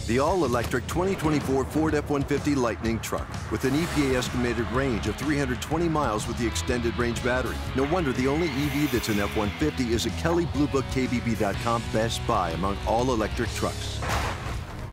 The all-electric 2024 Ford F-150 Lightning truck with an EPA estimated range of 320 miles with the extended range battery. No wonder the only EV that's an F-150 is a Kelley Blue Book KBB.com Best Buy among all electric trucks.